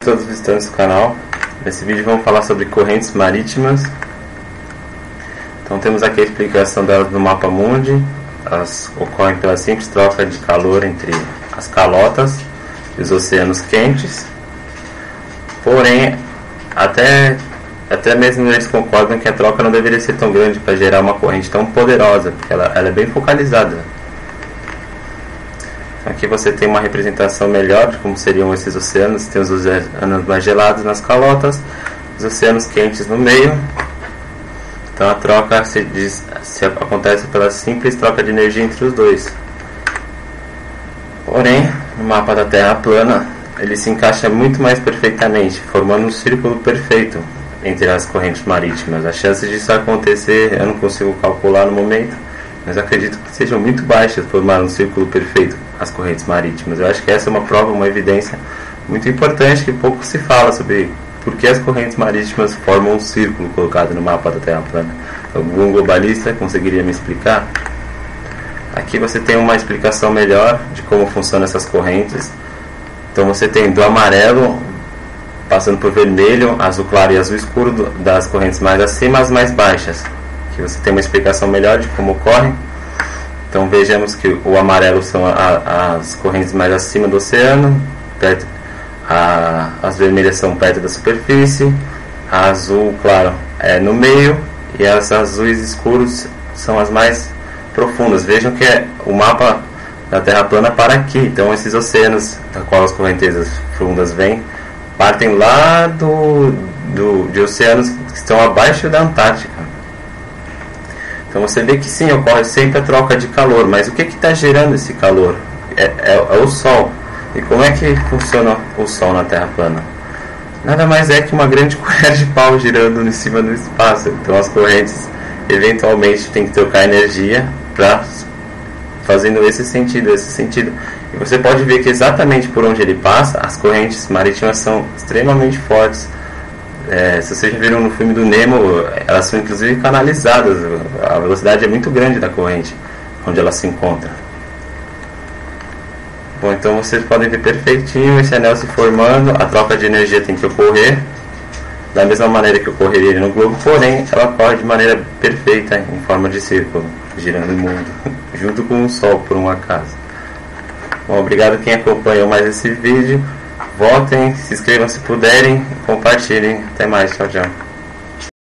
todos os visitantes do canal. Nesse vídeo vamos falar sobre correntes marítimas. Então temos aqui a explicação delas no mapa mundi. Elas ocorrem pela simples troca de calor entre as calotas e os oceanos quentes. Porém, até mesmo eles concordam que a troca não deveria ser tão grande para gerar uma corrente tão poderosa, porque ela é bem focalizada. Aqui você tem uma representação melhor de como seriam esses oceanos. Tem os oceanos mais gelados nas calotas, os oceanos quentes no meio. Então a troca se acontece pela simples troca de energia entre os dois. Porém, no mapa da Terra plana, ele se encaixa muito mais perfeitamente, formando um círculo perfeito entre as correntes marítimas. As chances disso acontecer eu não consigo calcular no momento, mas acredito que sejam muito baixas formar um círculo perfeito as correntes marítimas. Eu acho que essa é uma prova, uma evidência muito importante que pouco se fala sobre por que as correntes marítimas formam um círculo colocado no mapa da Terra plana. Algum globalista conseguiria me explicar? Aqui você tem uma explicação melhor de como funcionam essas correntes. Então você tem do amarelo passando por vermelho, azul claro e azul escuro das correntes mais acima às mais baixas. Aqui você tem uma explicação melhor de como ocorre. Então vejamos que o amarelo são as correntes mais acima do oceano, as vermelhas são perto da superfície, a azul claro é no meio e as azuis escuros são as mais profundas. Vejam que o mapa da Terra plana para aqui. Então esses oceanos da qual as correntezas fundas vêm partem lá de oceanos que estão abaixo da Antártica. Então você vê que sim, ocorre sempre a troca de calor, mas o que está gerando esse calor? É o Sol. E como é que funciona o Sol na Terra plana? Nada mais é que uma grande colher de pau girando em cima do espaço. Então as correntes eventualmente têm que trocar energia para fazendo esse sentido. E você pode ver que exatamente por onde ele passa, as correntes marítimas são extremamente fortes. Se vocês já viram no filme do Nemo, elas são inclusive canalizadas. A velocidade é muito grande da corrente onde ela se encontra. Bom, então vocês podem ver perfeitinho esse anel se formando. A troca de energia tem que ocorrer da mesma maneira que ocorreria no globo, porém ela ocorre de maneira perfeita em forma de círculo, girando o mundo junto com o Sol, por um acaso. Bom, obrigado a quem acompanhou mais esse vídeo. Votem, se inscrevam se puderem, compartilhem. Até mais, tchau, tchau.